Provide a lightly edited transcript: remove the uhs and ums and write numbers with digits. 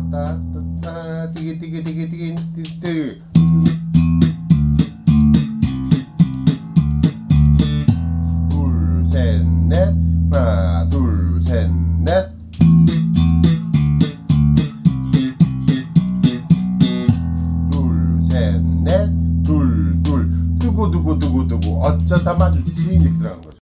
따따따따 디기디기디기디기 둘셋넷 하나 둘셋넷 둘셋넷 둘둘 두고두고두고두고 어쩌다 마주치니 이렇게 들어가는 거죠.